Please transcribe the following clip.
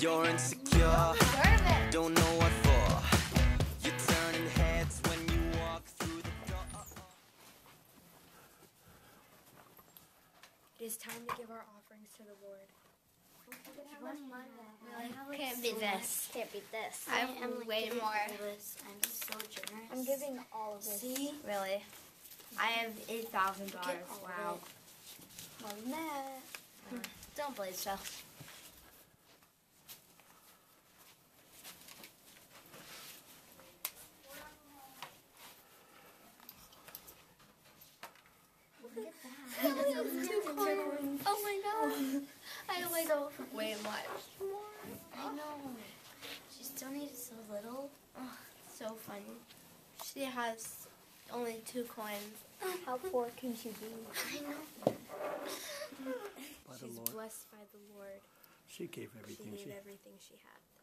You're insecure, don't know what for. You're turning heads when you walk through the door. It is time to give our offerings to the Lord. Can't beat this. Can't beat this. I am way more. I'm so generous. I'm giving all of this. See? Really? I have $8,000. Look at all Wow. of it. More than that. Don't believe so. Look at that. Two coins. Oh my god. I like way much more. I know. She's donated so little. Oh, so funny. She has only 2 coins. How poor can she be? I know. By the She's Lord. blessed by the Lord. She gave She everything gave she had. everything she had.